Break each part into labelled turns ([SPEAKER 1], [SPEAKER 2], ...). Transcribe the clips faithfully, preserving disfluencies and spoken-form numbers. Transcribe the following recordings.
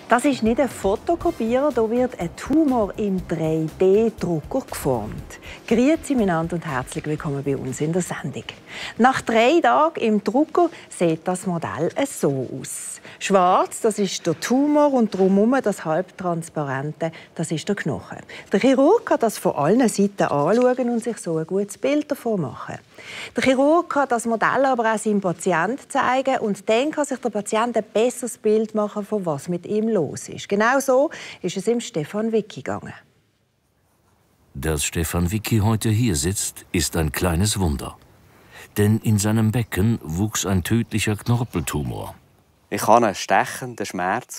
[SPEAKER 1] Das ist nicht ein Fotokopierer, hier wird ein Tumor im drei D Drucker geformt. Grüezi miteinander und herzlich willkommen bei uns in der Sendung. Nach drei Tagen im Drucker sieht das Modell so aus. Schwarz, das ist der Tumor und drumherum das halbtransparente, das ist der Knochen. Der Chirurg kann das von allen Seiten anschauen und sich so ein gutes Bild davon machen. Der Chirurg kann das Modell aber auch seinem Patienten zeigen und dann kann sich der Patient ein besseres Bild machen, von was mit ihm los ist. Genau so ist es im Stefan Wicki gegangen.
[SPEAKER 2] Dass Stefan Wicki heute hier sitzt, ist ein kleines Wunder. Denn in seinem Becken wuchs ein tödlicher Knorpeltumor.
[SPEAKER 3] Ich hatte einen stechenden Schmerz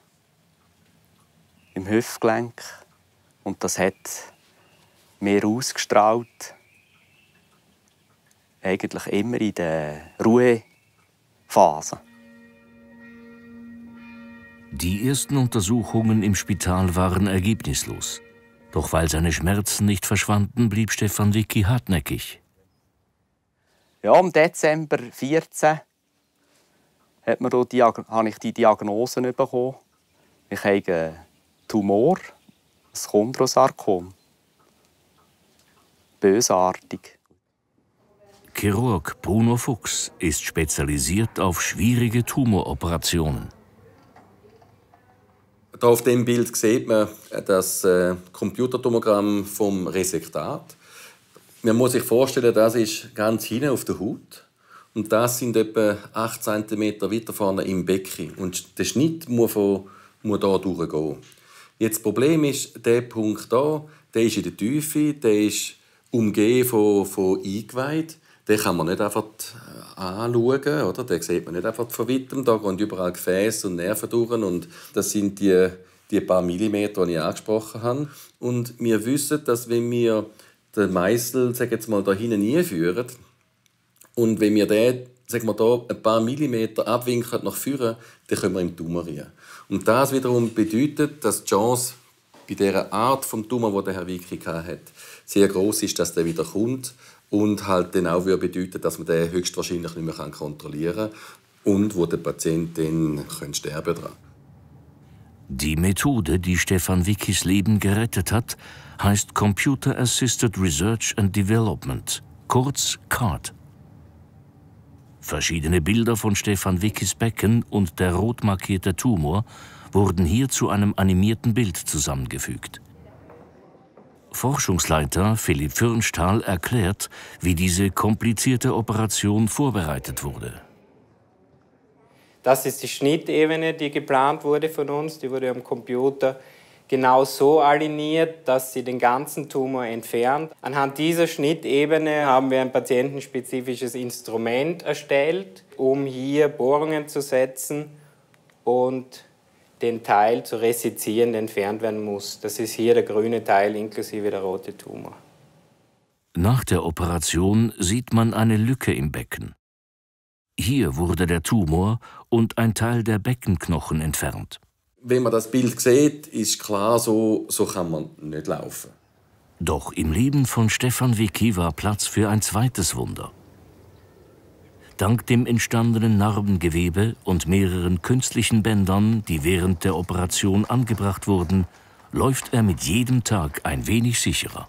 [SPEAKER 3] im Hüftgelenk und das hat mir ausgestrahlt. Eigentlich immer in der Ruhephase.
[SPEAKER 2] Die ersten Untersuchungen im Spital waren ergebnislos. Doch weil seine Schmerzen nicht verschwanden, blieb Stefan Wicki hartnäckig.
[SPEAKER 3] Ja, im Dezember zweitausendvierzehn hat mir die, habe ich die Diagnose bekommen. Ich habe einen Tumor, ein Chondrosarkom. Bösartig.
[SPEAKER 2] Chirurg Bruno Fuchs ist spezialisiert auf schwierige Tumoroperationen.
[SPEAKER 4] Hier auf dem Bild sieht man das äh, Computertomogramm vom Resektat. Man muss sich vorstellen, das ist ganz hinten auf der Haut. Und das sind etwa acht Zentimeter weiter vorne im Becken. Und der Schnitt muss, von, muss hier durchgehen. Jetzt das Problem ist, der Punkt hier, der ist in der Tiefe, der ist umgeben von, von Eingeweiden. Den kann man nicht einfach anschauen, oder? Den sieht man nicht einfach von weitem. Da gehen überall Gefäße und Nerven durch. Und das sind die, die paar Millimeter, die ich angesprochen habe. Und wir wissen, dass wenn wir den Meißel, sag jetzt mal, da hinten einführen und wenn wir den, sag mal, da ein paar Millimeter abwinkeln nach vorne, dann können wir im Tumor rein. Und das wiederum bedeutet, dass die Chance bei dieser Art von Tumor, die der Herr Wicki hat, sehr groß ist, dass der wieder kommt. Und halt dann auch bedeuten, dass man den höchstwahrscheinlich nicht mehr kontrollieren kann und wo der Patient dann sterben kann.
[SPEAKER 2] Die Methode, die Stefan Wickis Leben gerettet hat, heißt Computer Assisted Research and Development, kurz C A D. Verschiedene Bilder von Stefan Wickis Becken und der rot markierte Tumor wurden hier zu einem animierten Bild zusammengefügt. Forschungsleiter Philipp Fürnsthal erklärt, wie diese komplizierte Operation vorbereitet wurde.
[SPEAKER 5] Das ist die Schnittebene, die geplant wurde von uns. Die wurde am Computer genau so aligniert, dass sie den ganzen Tumor entfernt. Anhand dieser Schnittebene haben wir ein patientenspezifisches Instrument erstellt, um hier Bohrungen zu setzen und den Teil zu resizieren, der entfernt werden muss. Das ist hier der grüne Teil inklusive der rote Tumor.
[SPEAKER 2] Nach der Operation sieht man eine Lücke im Becken. Hier wurde der Tumor und ein Teil der Beckenknochen entfernt.
[SPEAKER 4] Wenn man das Bild sieht, ist klar, so, so kann man nicht laufen.
[SPEAKER 2] Doch im Leben von Stefan Wicki war Platz für ein zweites Wunder. Dank dem entstandenen Narbengewebe und mehreren künstlichen Bändern, die während der Operation angebracht wurden, läuft er mit jedem Tag ein wenig sicherer.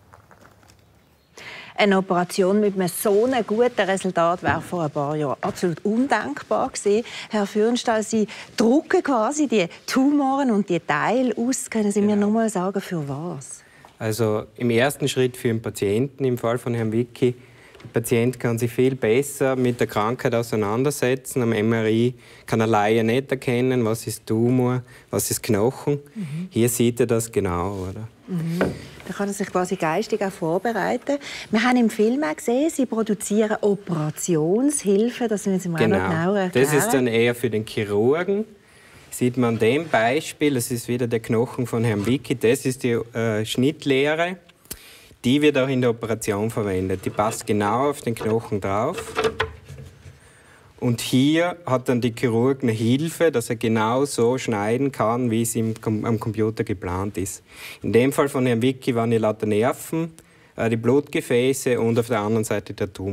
[SPEAKER 1] Eine Operation mit einem so einem guten Resultat wäre vor ein paar Jahren absolut undenkbar gewesen. Herr Fürnsthal, Sie drucken quasi die Tumoren und die Teile aus. Können Sie mir noch mal sagen, für was?
[SPEAKER 5] Also im ersten Schritt für den Patienten, im Fall von Herrn Wicki. Der Patient kann sich viel besser mit der Krankheit auseinandersetzen. Am M R I kann er Laie nicht erkennen, was ist Tumor, was ist Knochen. Mhm. Hier sieht er das genau, oder?
[SPEAKER 1] Mhm. Da kann er sich quasi geistig auch vorbereiten. Wir haben im Film auch gesehen, Sie produzieren Operationshilfen. Das müssen Sie mir
[SPEAKER 5] genau.
[SPEAKER 1] auch noch genauer erklären.
[SPEAKER 5] Das ist dann eher für den Chirurgen. Sieht man an dem Beispiel, das ist wieder der Knochen von Herrn Wicki, das ist die äh, Schnittlehre. Die wird auch in der Operation verwendet. Die passt genau auf den Knochen drauf. Und hier hat dann die Chirurg eine Hilfe, dass er genau so schneiden kann, wie es im, am Computer geplant ist. In dem Fall von Herrn Wicki waren die lauter Nerven, äh, die Blutgefäße und auf der anderen Seite der Tumor.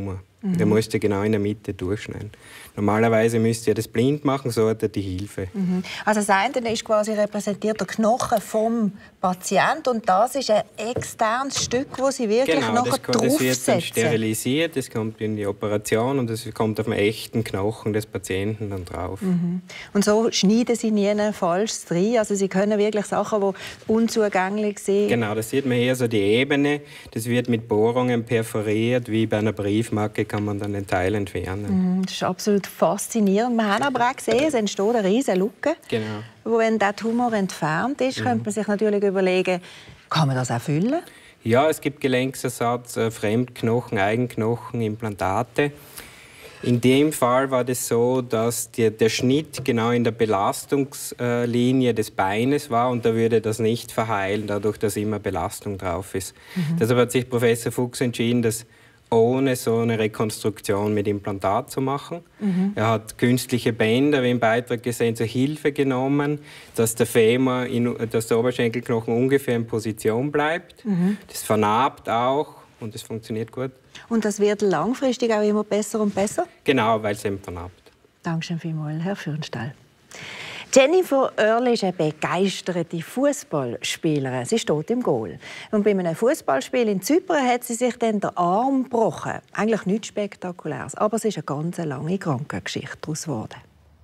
[SPEAKER 5] Mhm. Der musste genau in der Mitte durchschneiden. Normalerweise müsste er das blind machen, so hat er die Hilfe.
[SPEAKER 1] Mhm. Also das eine ist quasi repräsentiert der Knochen vom Patienten und das ist ein externes Stück, das Sie wirklich
[SPEAKER 5] genau,
[SPEAKER 1] nachher
[SPEAKER 5] das, das wird dann
[SPEAKER 1] draufsetzen.
[SPEAKER 5] sterilisiert, das kommt in die Operation und das kommt auf den echten Knochen des Patienten dann drauf.
[SPEAKER 1] Mhm. Und so schneiden Sie nie falsch rein. Also Sie können wirklich Sachen, die unzugänglich sind.
[SPEAKER 5] Genau, das sieht man hier so die Ebene. Das wird mit Bohrungen perforiert, wie bei einer Briefmarke kann man dann den Teil entfernen.
[SPEAKER 1] Mhm, das ist absolut faszinierend. Wir haben aber auch gesehen, es entsteht eine riesige Lücke.
[SPEAKER 5] Genau.
[SPEAKER 1] Wo, wenn der Tumor entfernt ist, mhm. könnte man sich natürlich überlegen, kann man das auch füllen?
[SPEAKER 5] Ja, es gibt Gelenksersatz, Fremdknochen, Eigenknochen, Implantate. In dem Fall war das so, dass der, der Schnitt genau in der Belastungslinie des Beines war und da würde das nicht verheilen, dadurch, dass immer Belastung drauf ist. Mhm. Deshalb hat sich Professor Fuchs entschieden, das ohne so eine Rekonstruktion mit Implantat zu machen. Mhm. Er hat künstliche Bänder, wie im Beitrag gesehen, zur Hilfe genommen, dass der Femur, in, dass der Oberschenkelknochen ungefähr in Position bleibt. Mhm. Das vernarbt auch und das funktioniert gut.
[SPEAKER 1] Und das wird langfristig auch immer besser und besser?
[SPEAKER 5] Genau, weil es eben vernarbt.
[SPEAKER 1] Dankeschön vielmals, Herr Fürnstall. Jennifer Oehrli ist eine begeisterte Fußballspielerin. Sie steht im Goal. Und bei einem Fußballspiel in Zypern hat sie sich dann den Arm gebrochen. Eigentlich nichts Spektakuläres, aber es ist eine ganz lange Krankengeschichte daraus geworden.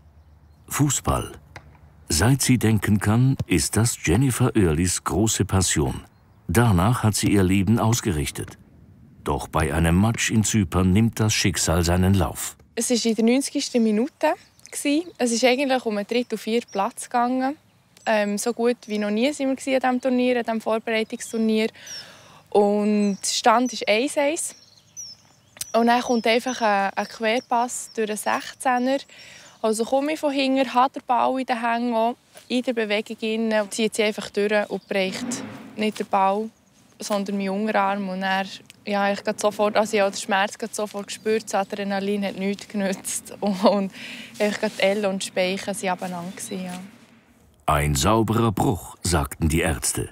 [SPEAKER 2] Fußball. Seit sie denken kann, ist das Jennifer Oehrlis große Passion. Danach hat sie ihr Leben ausgerichtet. Doch bei einem Match in Zypern nimmt das Schicksal seinen Lauf.
[SPEAKER 6] Es ist in der neunzigsten Minute. Es ist eigentlich um einen dritten und vierten Platz gegangen. Ähm, so gut wie noch nie waren wir an diesem Turnier, an diesem Vorbereitungsturnier. Und der Stand ist eins eins. Und dann kommt einfach ein, ein Querpass durch den sechzehner. Also komme ich von hinten, hat den Ball in den Händen, in der Bewegung rein, und zieht sie einfach durch und bricht nicht den Ball, sondern meinen Unterarm. Und dann, ja, ich habe sofort, also ich habe den Schmerz sofort gespürt, das Adrenalin hat nichts genützt. Und ich die Elle und die Speichen waren abeinander. Ja.
[SPEAKER 2] Ein sauberer Bruch, sagten die Ärzte.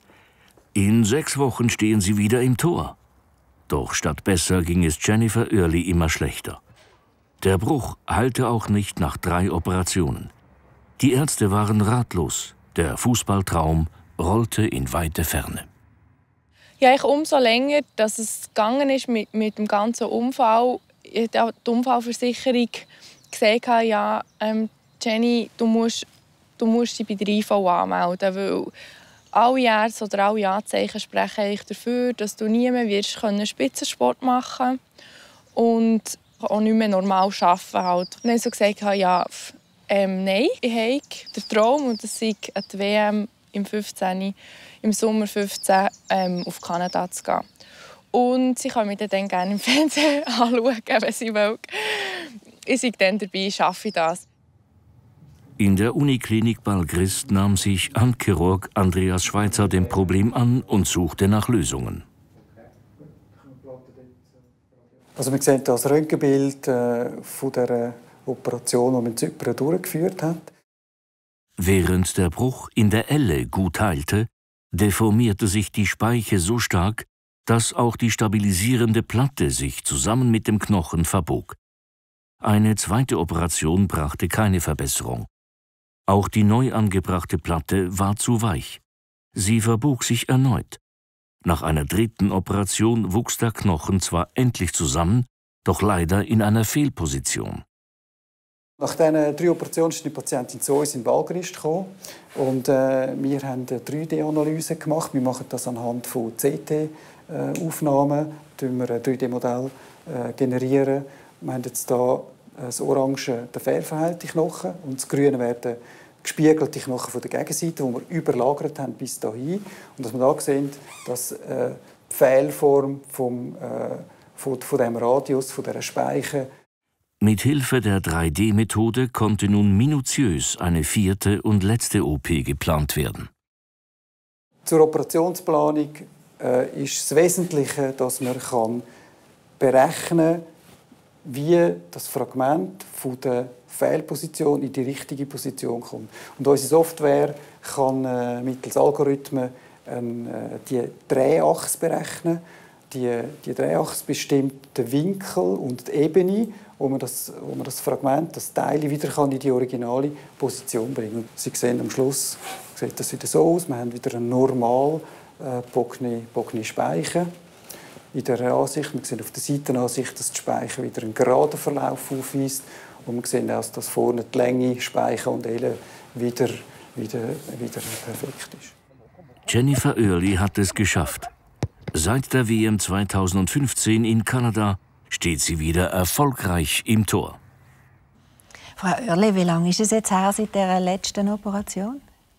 [SPEAKER 2] In sechs Wochen stehen sie wieder im Tor. Doch statt besser ging es Jennifer Oehrli immer schlechter. Der Bruch heilte auch nicht nach drei Operationen. Die Ärzte waren ratlos. Der Fußballtraum rollte in weite Ferne.
[SPEAKER 6] Ja, ich umso länger, dass es gegangen ist mit, mit dem ganzen Unfall. Die Unfallversicherung gesagt hat, ja, ähm, Jenny, du musst, du musst dich bei der I V anmelden, weil alle Ärzte oder alle Anzeichen sprechen dafür, dass du nie mehr wirst können Spitzensport machen und auch nicht mehr normal arbeiten halt. Und dann so gesagt, ja, ähm, nein, ich habe den Traum, und das sei an die W M im fünfzehn, im Sommer fünfzehn ähm, auf Kanada zu gehen. Und sie können mich dann gerne im Fernsehen anschauen, wenn sie wollen. Ich bin dann dabei, schaffe ich das.
[SPEAKER 2] In der Uniklinik Balgrist nahm sich Handchirurg Andreas Schweitzer dem Problem an und suchte nach Lösungen.
[SPEAKER 7] Also wir sehen das Röntgenbild äh, von der Operation, die man in Zypern durchgeführt hat.
[SPEAKER 2] Während der Bruch in der Elle gut heilte, deformierte sich die Speiche so stark, dass auch die stabilisierende Platte sich zusammen mit dem Knochen verbog. Eine zweite Operation brachte keine Verbesserung. Auch die neu angebrachte Platte war zu weich. Sie verbog sich erneut. Nach einer dritten Operation wuchs der Knochen zwar endlich zusammen, doch leider in einer Fehlposition.
[SPEAKER 7] Nach diesen drei Operationen ist die Patientin zu uns in Balgrist gekommen. Und, äh, wir haben eine drei D Analyse gemacht. Wir machen das anhand von C T-Aufnahmen. Äh, wir ein drei D Modell äh, generieren. Wir haben jetzt hier das Orange, der fehlverheilte Knochen, und das Grüne werden gespiegelte Knochen von der Gegenseite, die wir überlagert haben bis dahin. Und dass wir da sehen, dass äh, die Fehlform vom, äh, von, von dem Radius, von dieser Speiche.
[SPEAKER 2] Mit Hilfe der drei D Methode konnte nun minutiös eine vierte und letzte O P geplant werden.
[SPEAKER 7] Zur Operationsplanung äh, ist das Wesentliche, dass man kann berechnen kann, wie das Fragment von der Fehlposition in die richtige Position kommt. Und unsere Software kann äh, mittels Algorithmen äh, die Drehachse berechnen. die, die Drehachse bestimmt den Winkel und die Ebene, wo man das, wo man das Fragment, das Teil wieder kann in die originale Position bringen kann. Sie sehen am Schluss sieht das wieder so aus. Wir haben wieder einen normal äh, gebogene Speicher. In der Ansicht, wir sehen auf der Seitenansicht, dass die Speicher wieder einen geraden Verlauf aufweist. Und wir sehen auch, dass vorne die Länge, Speicher und Elle wieder, wieder, wieder perfekt ist.
[SPEAKER 2] Jennifer Early hat es geschafft. Seit der W M zweitausendfünfzehn in Kanada steht sie wieder erfolgreich im Tor.
[SPEAKER 1] Frau Oehrli, wie lange ist es jetzt her seit der letzten Operation?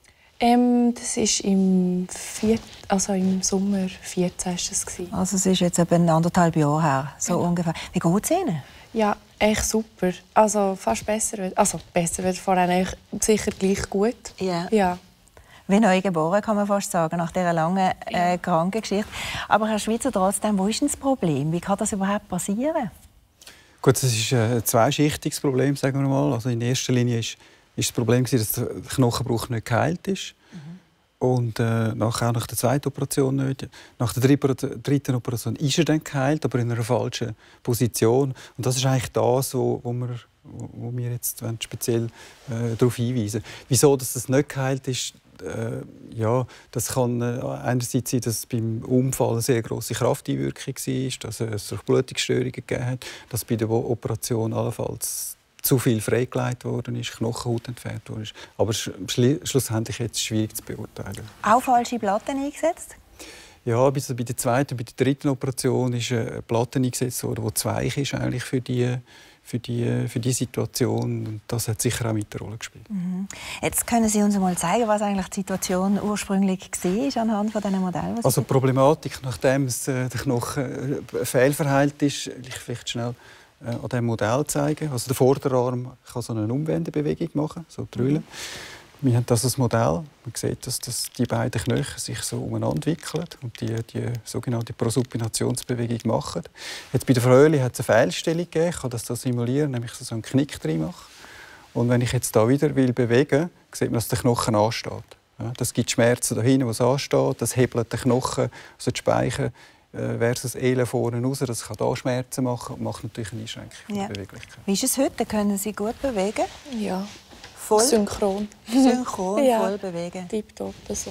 [SPEAKER 6] Ähm, das war im, Vier also im Sommer vierzehn. Das
[SPEAKER 1] also es ist jetzt etwa anderthalb Jahre her, so genau. Ungefähr. Wie geht es Ihnen?
[SPEAKER 6] Ja, echt super. Also fast besser. Also besser wird vorher sicher gleich gut.
[SPEAKER 1] Yeah.
[SPEAKER 6] Ja.
[SPEAKER 1] Wie neu geboren, kann man fast sagen, nach dieser langen äh, Krankengeschichte. Aber Herr Schweizer, trotzdem, wo ist denn das Problem? Wie kann das überhaupt passieren?
[SPEAKER 7] Gut, das ist ein zweischichtiges Problem, sagen wir mal. Also in erster Linie ist, ist das Problem, dass der Knochenbruch nicht geheilt ist. Mhm. Und äh, nachher auch nach der zweiten Operation nicht. Nach der dritten Operation ist er dann geheilt, aber in einer falschen Position. Und das ist eigentlich das, wo, wo wir, wo wir jetzt speziell äh, darauf hinweisen. Wieso dass das nicht geheilt ist? Äh, ja, das kann äh, einerseits sein, dass beim Unfall eine sehr grosse Krafteinwirkung war, dass es Durchblutungsstörungen gegeben hat, dass bei der Operation allenfalls zu viel freigelegt worden ist, Knochenhaut entfernt worden ist. Aber schli schlussendlich jetzt schwierig zu beurteilen.
[SPEAKER 1] Auch falsche Platten eingesetzt?
[SPEAKER 7] Ja, bei der zweiten und bei der dritten Operation ist eine Platte eingesetzt worden, die zu weich ist eigentlich für die Für die, für die Situation. Und das hat sicher auch mit der Rolle gespielt.
[SPEAKER 1] Mhm. Jetzt können Sie uns mal zeigen, was eigentlich die Situation ursprünglich war anhand von diesen Modellen?
[SPEAKER 7] Also die Problematik, nachdem es, äh, der Knochen äh, fehlverheilt ist, will ich vielleicht schnell äh, an diesem Modell zeigen. Also der Vorderarm kann so eine Umwendebewegung machen, so drüllen. Mhm. Wir haben das als Modell. Man sieht, dass, dass die beiden Knochen sich so umeinander wickeln und die, die sogenannte Prosupinationsbewegung machen. Jetzt bei der Frau Oehrli hat es eine Fehlstellung gegeben. Ich kann das so simulieren, nämlich so einen Knick drin mache. Und wenn ich jetzt da wieder will bewegen, sieht man, dass der Knochen ansteht. Ja, das gibt Schmerzen da hinten, wo es ansteht. Das hebelt den Knochen, also die Speicher äh, versus Ele vorne raus. Das kann da Schmerzen machen und macht natürlich eine Einschränkung
[SPEAKER 1] ja.
[SPEAKER 7] der Beweglichkeit.
[SPEAKER 1] Wie ist es heute? Können Sie gut bewegen?
[SPEAKER 6] Ja.
[SPEAKER 1] Voll?
[SPEAKER 6] Synchron.
[SPEAKER 1] Synchron,
[SPEAKER 6] ja.
[SPEAKER 1] voll bewegen.
[SPEAKER 6] Tipptopp, so.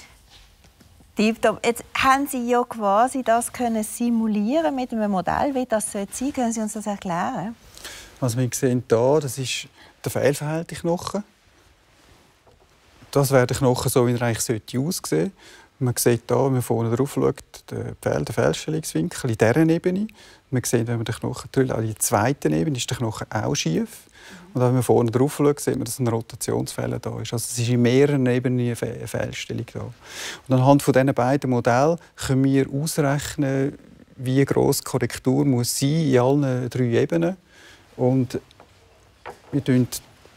[SPEAKER 1] Tipptopp. Jetzt haben Sie ja quasi das können simulieren mit einem Modell. Wie das sein soll. Können Sie uns das erklären?
[SPEAKER 7] Also wir sehen hier, das ist der fehlverheilte Knochen. Das wäre der Knochen so, wie er eigentlich aussehen sollte. Man sieht hier, wenn man vorne drauf schaut, den, Fehl, den Fehlstellungswinkel in dieser Ebene. Man sieht, wenn man den Knochen drüllt, an der zweiten Ebene ist der Knochen auch schief. Und wenn man vorne drauf schaut, sieht man, dass ein Rotationsfehler da ist. Also es ist in mehreren Ebenen eine Fehlstellung da. Und anhand von diesen beiden Modellen können wir ausrechnen, wie gross die Korrektur muss sein in allen drei Ebenen. Und wir konstruieren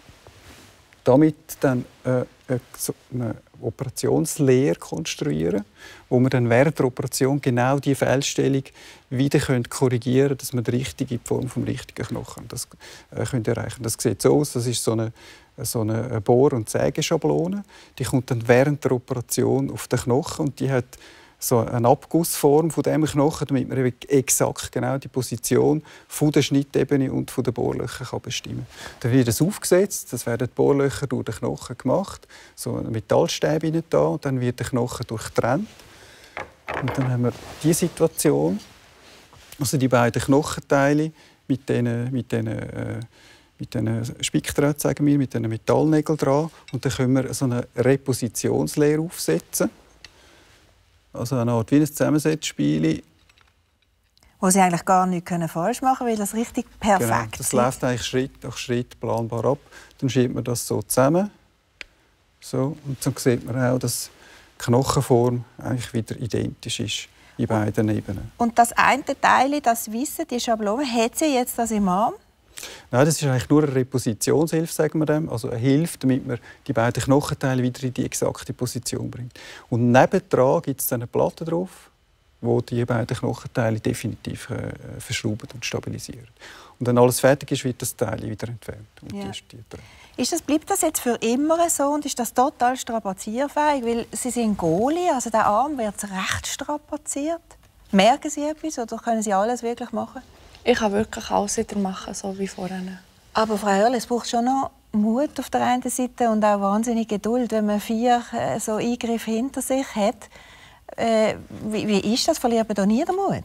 [SPEAKER 7] damit dann äh, eine Operationslehre konstruieren, wo wir dann während der Operation genau die Fehlstellung wieder korrigieren können, dass wir die richtige Form vom richtigen Knochen das, äh, können erreichen. Das sieht so aus, das ist so eine, so eine Bohr- und Sägeschablone. Die kommt dann während der Operation auf den Knochen und die hat so eine Abgussform von diesem Knochen, damit man exakt genau die Position von der Schnittebene und von den Bohrlöchern kann bestimmen kann. Dann wird das aufgesetzt, das werden die Bohrlöcher durch den Knochen gemacht, so ein Metallstäbe rein da, und dann wird der Knochen durchtrennt. Und dann haben wir die Situation, also die beiden Knochenteile mit diesen mit den, äh, mit diesen Spickdrähten, sagen wir, mit diesen Metallnägeln dran, und dann können wir so eine Repositionslehre aufsetzen. Also eine Art wie ein Zusammensetzspiel.
[SPEAKER 1] Wo Sie eigentlich gar nichts falsch machen können, weil das richtig perfekt
[SPEAKER 7] genau, das ist. Das läuft eigentlich Schritt nach Schritt planbar ab. Dann schiebt man das so zusammen. So, und dann sieht man auch, dass die Knochenform eigentlich wieder identisch ist in beiden Ebenen.
[SPEAKER 1] Und das eine Teil, das Wissen, die Schablone, hat sie jetzt das im Arm?
[SPEAKER 7] Nein, das ist eigentlich nur eine Repositionshilfe, sagen wir dem. Also eine Hilfe, damit man die beiden Knochenteile wieder in die exakte Position bringt. Und nebendran gibt es eine Platte drauf, wo die beiden Knochenteile definitiv äh, verschrauben und stabilisieren. Und wenn alles fertig ist, wird das Teil wieder entfernt. Und
[SPEAKER 1] ja.
[SPEAKER 7] die ist, die
[SPEAKER 1] ist das, bleibt das jetzt für immer so und ist das total strapazierfähig? Weil Sie sind Goalie, also der Arm wird recht strapaziert. Merken Sie etwas oder können Sie alles wirklich machen?
[SPEAKER 6] Ich kann wirklich alles wieder machen, so wie vorher.
[SPEAKER 1] Aber Frau Hörl, es braucht schon noch Mut auf der einen Seite und auch wahnsinnig Geduld, wenn man vier äh, so Eingriffe hinter sich hat. Äh, wie, wie ist das? Verliert man da nie den Mut?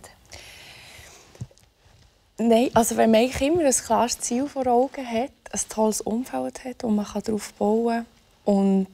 [SPEAKER 6] Nein, also wenn man immer ein klares Ziel vor Augen hat, ein tolles Umfeld hat und man kann darauf bauen und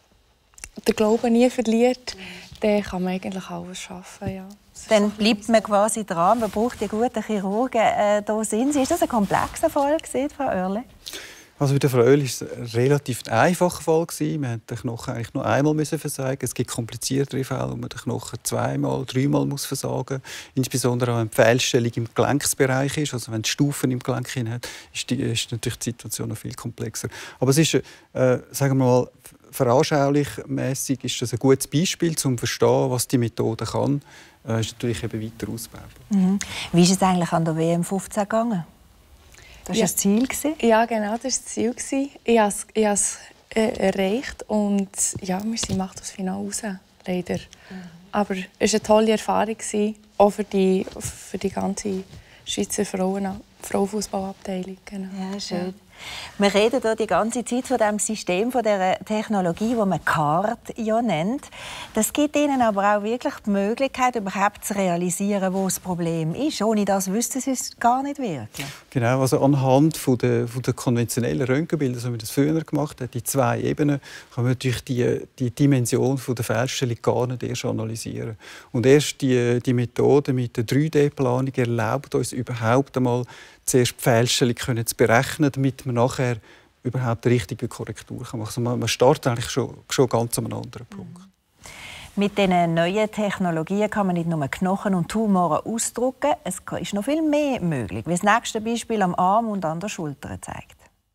[SPEAKER 6] den Glauben nie verliert, dann kann man eigentlich alles schaffen. Ja.
[SPEAKER 1] Dann bleibt man quasi dran. Man braucht die guten Chirurgen. Äh, da sind Sie. Ist das ein komplexer Fall gewesen, Frau Oerle?
[SPEAKER 7] Also bei der Frau Oerle war es ein relativ einfacher Fall. Wir mussten den Knochen eigentlich nur einmal versagen. Es gibt kompliziertere Fälle, wo man den Knochen zweimal, dreimal muss versagen muss. Insbesondere auch wenn die Fehlstellung im Gelenksbereich ist. Also wenn es Stufen im Gelenk hat, ist, die, ist natürlich die Situation noch viel komplexer. Aber es ist, äh, sagen wir mal, veranschaulichmässig ist das ein gutes Beispiel, um zu verstehen, was die Methode kann. Äh, ist natürlich eben weiter ausbauen.
[SPEAKER 1] Mhm. Wie ist es eigentlich an der W M fünfzehn gegangen? Das war
[SPEAKER 6] ja.
[SPEAKER 1] das Ziel?
[SPEAKER 6] Ja, genau, das war das Ziel. Ich habe es, ich habe es äh, erreicht und ja, wir sind macht das Finale raus, leider. Mhm. Aber es war eine tolle Erfahrung, auch für die, für die ganze Schweizer Frauen, Frauenfußballabteilung. Genau.
[SPEAKER 1] Ja, schön. Ja. Wir reden hier die ganze Zeit von dem System, von der Technologie, die man C A R T ja nennt. Das gibt Ihnen aber auch wirklich die Möglichkeit, überhaupt zu realisieren, wo das Problem ist. Ohne das wüssten Sie es gar nicht wirklich.
[SPEAKER 7] Genau, also anhand von der, von der konventionellen Röntgenbilder, so wie das früher gemacht hat, die zwei Ebenen, kann man natürlich die, die Dimension von der Fehlstellung gar nicht erst analysieren. Und erst die, die Methode mit der drei D Planung erlaubt uns überhaupt einmal zuerst die Fehlstellung können zu berechnen, damit man nachher überhaupt die richtige Korrektur machen kann. Also man startet eigentlich schon, schon ganz an einem anderen Punkt.
[SPEAKER 1] Mit diesen neuen Technologien kann man nicht nur Knochen und Tumoren ausdrücken, es ist noch viel mehr möglich, wie das nächste Beispiel am Arm und an der Schulter zeigt.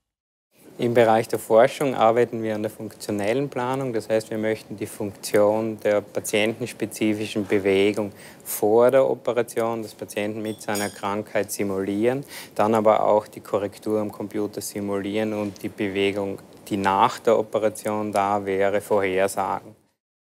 [SPEAKER 5] Im Bereich der Forschung arbeiten wir an der funktionellen Planung. Das heißt, wir möchten die Funktion der patientenspezifischen Bewegung vor der Operation des Patienten mit seiner Krankheit simulieren, dann aber auch die Korrektur am Computer simulieren und die Bewegung, die nach der Operation da wäre, vorhersagen.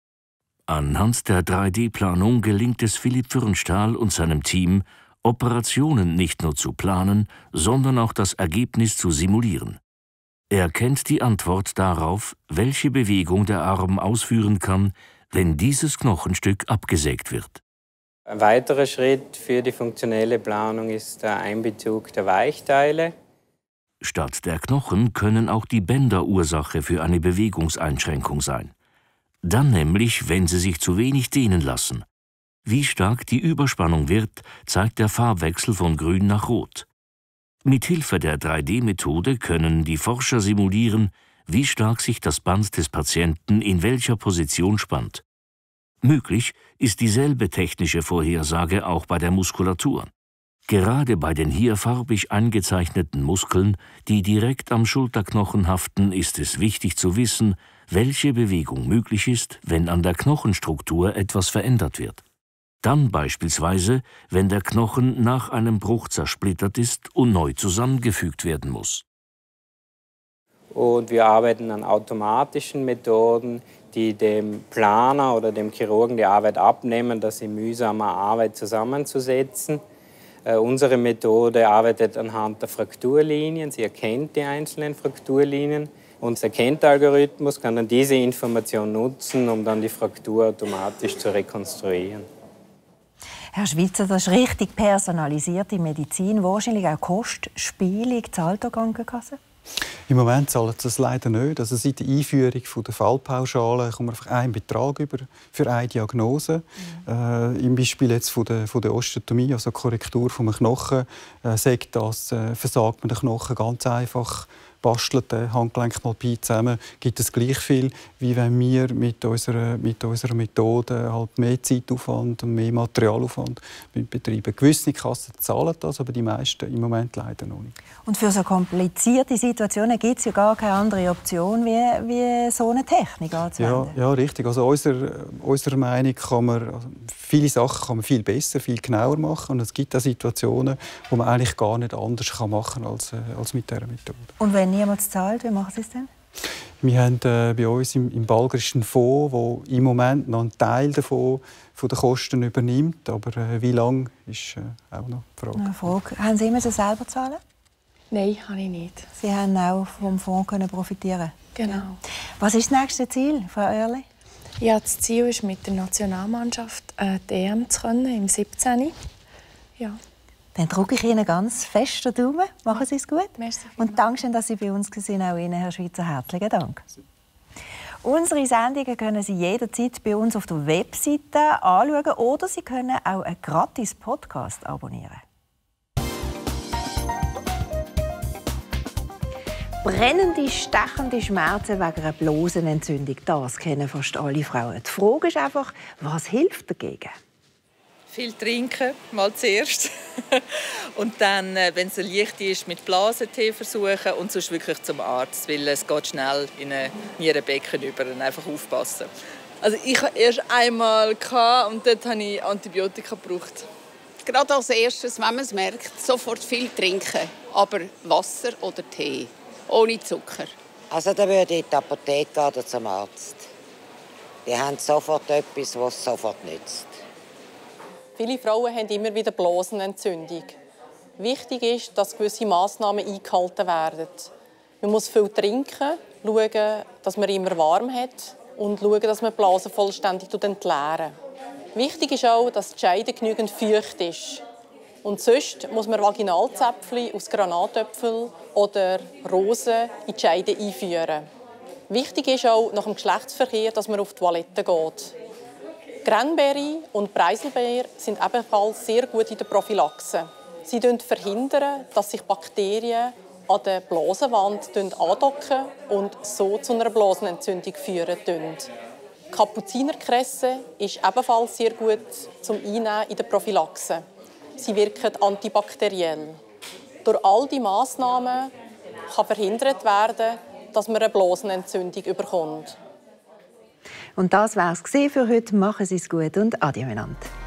[SPEAKER 2] Anhand der drei D Planung gelingt es Philipp Fürnstahl und seinem Team, Operationen nicht nur zu planen, sondern auch das Ergebnis zu simulieren. Er kennt die Antwort darauf, welche Bewegung der Arm ausführen kann, wenn dieses Knochenstück abgesägt wird.
[SPEAKER 5] Ein weiterer Schritt für die funktionelle Planung ist der Einbezug der Weichteile.
[SPEAKER 2] Statt der Knochen können auch die Bänder Ursache für eine Bewegungseinschränkung sein. Dann nämlich, wenn sie sich zu wenig dehnen lassen. Wie stark die Überspannung wird, zeigt der Farbwechsel von grün nach rot. Mithilfe der drei D Methode können die Forscher simulieren, wie stark sich das Band des Patienten in welcher Position spannt. Möglich ist dieselbe technische Vorhersage auch bei der Muskulatur. Gerade bei den hier farbig angezeichneten Muskeln, die direkt am Schulterknochen haften, ist es wichtig zu wissen, welche Bewegung möglich ist, wenn an der Knochenstruktur etwas verändert wird. Dann beispielsweise, wenn der Knochen nach einem Bruch zersplittert ist und neu zusammengefügt werden muss.
[SPEAKER 5] Und wir arbeiten an automatischen Methoden, die dem Planer oder dem Chirurgen die Arbeit abnehmen, das in mühsamer Arbeit zusammenzusetzen. Äh, unsere Methode arbeitet anhand der Frakturlinien. Sie erkennt die einzelnen Frakturlinien. Unser Erkennt-Algorithmus kann dann diese Information nutzen, um dann die Fraktur automatisch zu rekonstruieren.
[SPEAKER 1] Herr Schweizer, das ist richtig personalisierte Medizin, wahrscheinlich auch kostspielig. Zahlt die Krankenkasse?
[SPEAKER 7] Im Moment zahlen sie das leider nicht. Also seit der Einführung der Fallpauschale kommt man einfach einen Betrag über für eine Diagnose. Mhm. Äh, Im Beispiel jetzt von der, von der Osteotomie, also Korrektur des Knochen, äh, sagt das, äh, versagt man den Knochen ganz einfach, bastelt den Handgelenkmalpie zusammen, gibt es gleich viel, wie wenn wir mit unserer, mit unserer Methode halt mehr Zeitaufwand und mehr Materialaufwand betreiben. Gewisse Kassen zahlen das, aber die meisten im Moment leider noch nicht.
[SPEAKER 1] Und für so komplizierte Situationen gibt es ja gar keine andere Option, wie, wie so eine Technik anzuwenden.
[SPEAKER 7] Ja, ja, richtig. Also unserer, unserer Meinung kann man also viele Sachen kann man viel besser, viel genauer machen. Und es gibt auch Situationen, wo man eigentlich gar nicht anders kann machen kann als, als mit dieser Methode.
[SPEAKER 1] Und wenn niemand zahlt, wie machen Sie es denn?
[SPEAKER 7] Wir haben äh, bei uns im, im Balgrischen Fonds, wo im Moment noch ein Teil davon von den Kosten übernimmt. Aber äh, wie lange, ist äh, auch noch die Frage.
[SPEAKER 1] Eine Frage. Haben Sie immer selber zahlen?
[SPEAKER 6] Nein, habe ich nicht.
[SPEAKER 1] Sie haben auch vom Fonds können profitieren.
[SPEAKER 6] Genau.
[SPEAKER 1] Was ist das nächste Ziel, Frau Oerli?
[SPEAKER 6] Ja, das Ziel ist, mit der Nationalmannschaft äh, die E M zu können, im siebzehn. Ja.
[SPEAKER 1] Dann drücke ich Ihnen ganz fest den Daumen. Machen Sie es gut.
[SPEAKER 6] Merci.
[SPEAKER 1] Und danke schön, dass Sie bei uns waren. Auch Ihnen, Herr Schweizer, herzlichen Dank. Unsere Sendungen können Sie jederzeit bei uns auf der Webseite anschauen oder Sie können auch einen gratis Podcast abonnieren. Brennende, stechende Schmerzen wegen einer Blasenentzündung, das kennen fast alle Frauen. Die Frage ist einfach, was hilft dagegen?
[SPEAKER 8] Viel trinken, mal zuerst. Und dann, wenn es leicht ist, mit Blasentee versuchen und sonst wirklich zum Arzt, weil es geht schnell in ein Nierenbecken über und einfach aufpassen.
[SPEAKER 9] Also ich hatte erst einmal und dort habe ich Antibiotika gebraucht.
[SPEAKER 10] Gerade als erstes, wenn man es merkt, sofort viel trinken, aber Wasser oder Tee, ohne Zucker.
[SPEAKER 11] Also da würde ich in die Apotheke gehen oder zum Arzt. Die haben sofort etwas, was es sofort nützt.
[SPEAKER 12] Viele Frauen haben immer wieder Blasenentzündung. Wichtig ist, dass gewisse Massnahmen eingehalten werden. Man muss viel trinken, schauen, dass man immer warm hat und schauen, dass man die Blasen vollständig entleeren. Wichtig ist auch, dass die Scheide genügend feucht ist. Und sonst muss man Vaginalzäpfchen aus Granatäpfeln oder Rosen in die Scheide einführen. Wichtig ist auch nach dem Geschlechtsverkehr, dass man auf die Toilette geht. Cranberry und Preiselbeer sind ebenfalls sehr gut in der Prophylaxe. Sie verhindern, dass sich Bakterien an der Blasenwand andocken und so zu einer Blasenentzündung führen. Kapuzinerkresse ist ebenfalls sehr gut zum Einnehmen in der Prophylaxe. Sie wirken antibakteriell. Durch all diese Massnahmen kann verhindert werden, dass man eine Blasenentzündung bekommt.
[SPEAKER 1] Und das war es für heute. Machen Sie es gut und adieu miteinander.